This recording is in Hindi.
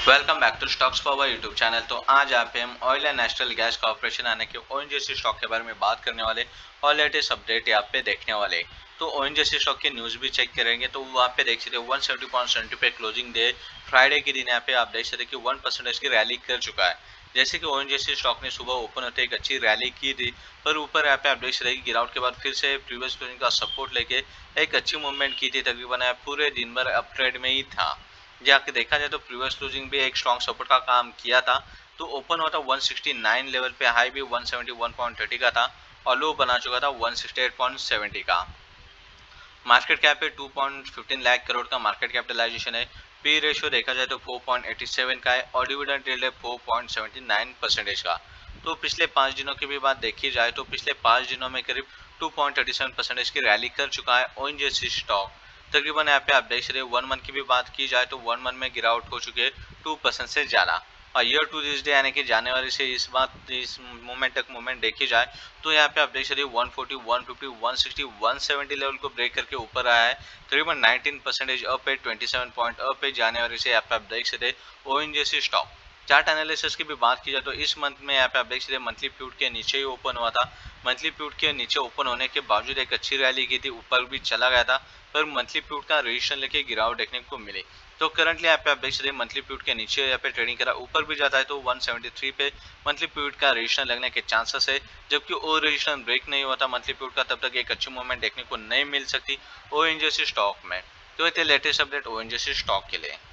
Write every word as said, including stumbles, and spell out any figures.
Welcome back to stocks power YouTube channel. तो आज यहाँ पे हम oil and national gas corporation आने के ओएनजीसी स्टॉक के बारे में बात करने वाले और लेटेस्ट अपडेट यहाँ पे देखने वाले। तो ओएनजीसी स्टॉक के न्यूज़ भी चेक करेंगे तो वहाँ पे देख सकते वन सेवेंटी पॉइंट सेवेंटी पे क्लोजिंग डे फ्राइडे के दिन यहाँ पे आप देख सकते कि वन परसेंटेज की रैली कर चुका है। जैसे कि ओएनजीसी स्टॉक ने सुबह ओपन होते एक अच्छी रैली की थी, पर ऊपर यहाँ पे आप देख सकते गिरावट के बाद फिर से प्रीवियस क्लोजिंग का सपोर्ट लेके एक अच्छी मूवमेंट की थी। तकरीबन पूरे दिन भर अप ट्रेड में ही था। जाके देखा जाए तो प्रीवियस क्लोजिंग भी एक स्ट्रॉन्ग सपोर्ट का काम किया था। तो ओपन हुआ था वन सिक्सटी नाइन लेवल पे, हाई भी one seventy one point thirty का था और लो बना चुका था one sixty eight point seventy का। मार्केट कैप पे two point fifteen lakh crore का मार्केट कैपिटलाइजेशन है। पी रेशियो देखा जाए तो फोर पॉइंट एटी सेवन का है और डिविडेंड यील्ड है four point seventy nine percentage का। तो पिछले पाँच दिनों की भी बात देखी जाए तो पिछले पाँच दिनों में करीब two point thirty seven percentage की रैली कर चुका है ओएनजीसी स्टॉक। तकरीबन यहाँ पे आप देख रहे वन मंथ की भी बात की जाए तो वन मंथ में गिरावट हो चुकी है टू परसेंट से ज़्यादा। और ईयर टू दिस डे यानी कि जनवरी से इस बात इस मोमेंट तक मूवमेंट देखी जाए तो यहाँ पे आप देख सकते one forty one fifty one sixty one seventy level को ब्रेक करके ऊपर आया है। तकरीबन नाइनटीन परसेंटेज अप है, ट्वेंटी सेवन पॉइंट अप है जनवरी से। यहाँ पे आप देख सकते ओएनजीसी स्टॉक। चार्ट एनालिसिस की भी बात की जाए तो इस मंथ में यहाँ पे आप देख सकते मंथली प्यूट के नीचे ही ओपन हुआ था। मंथली प्यूट के नीचे ओपन होने के बावजूद एक अच्छी रैली की थी, ऊपर भी चला गया था, पर मंथली प्यूट का रजिस्ट्रेशन लेके गिरावट देखने को मिली। तो करंटली यहाँ पे आप देख सकते मंथली प्यूट के नीचे यहाँ पे ट्रेडिंग करा, ऊपर भी जाता है तो वन सेवेंटी थ्री पे मंथली प्यूट का रजिस्ट्रेशन लगने के चांसेस है। जबकि वो रजिस्ट्रेशन ब्रेक नहीं हुआ था मंथली प्यूट का, तब तक एक अच्छी मूवमेंट देखने को नहीं मिल सकती ओएनजीसी स्टॉक में। तो ये थे लेटेस्ट अपडेट ओएनजीसी स्टॉक के लिए।